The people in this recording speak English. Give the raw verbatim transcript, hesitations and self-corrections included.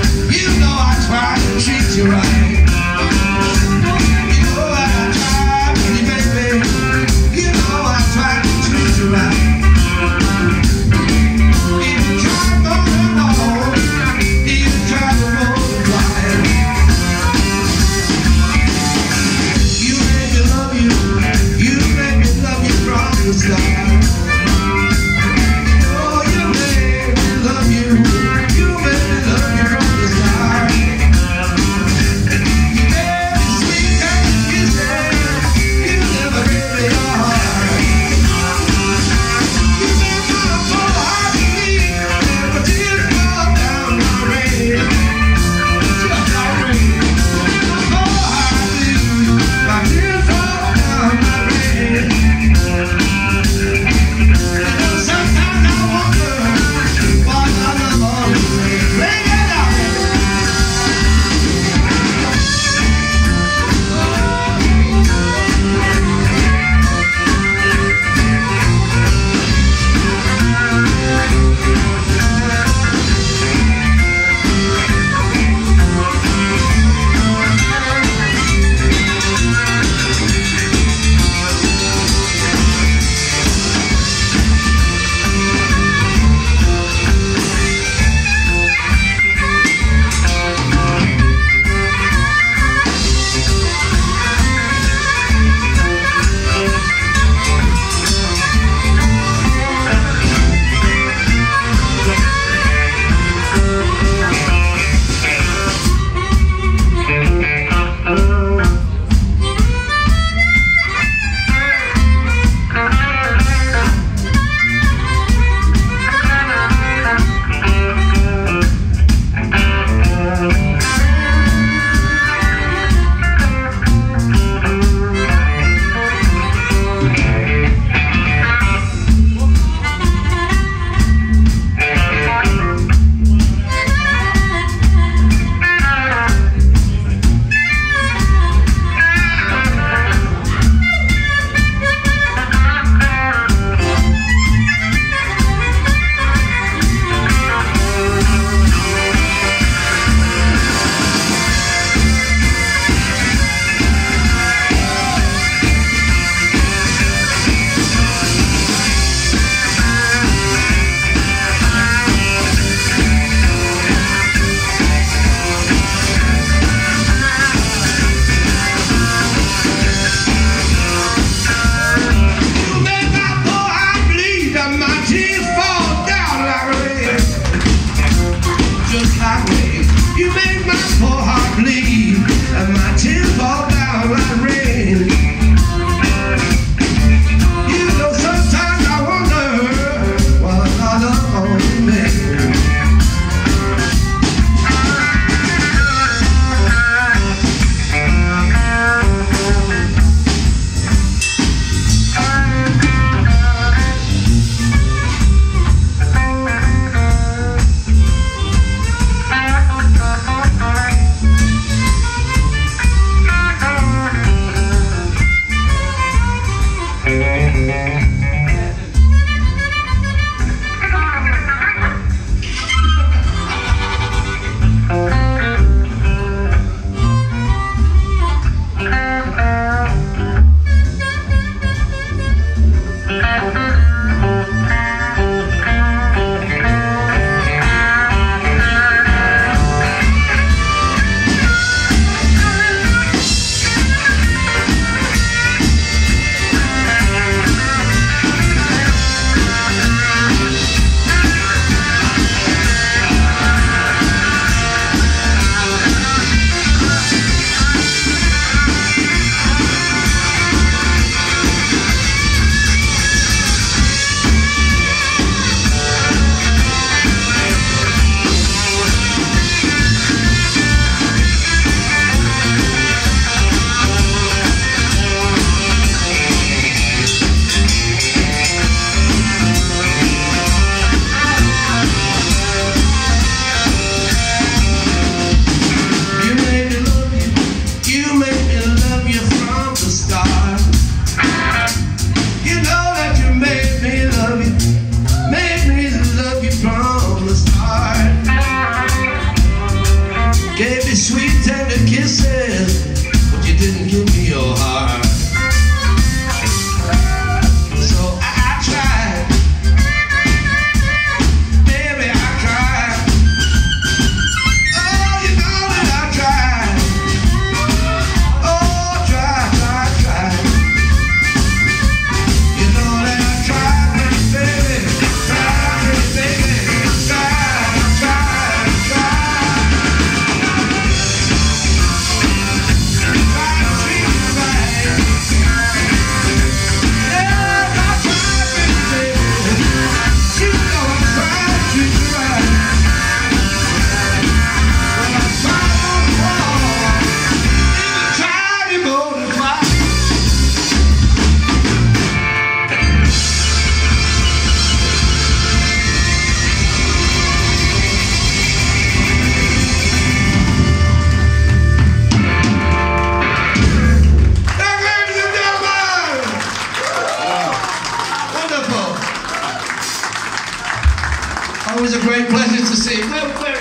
You know I try to treat you right. You know that I try, pretty baby. You know I try to treat you right. Even try more than all, even try to multiply. You made me love you, you made me love you from the start. Love you, you made me love you from the start. me kisses, but you didn't give me your heart. So I, I tried, baby, I tried. Oh, you know that I tried. Oh, try, try, try. You know that I tried, pretty baby, tried, pretty baby, tried, tried, tried. Tried to treat you right. Yeah, I tried, pretty baby. You know I tried to treat you right. Well, I tried more, even tried you more than twice. Now, ladies and gentlemen, wonderful. Always a great pleasure to see. Where, where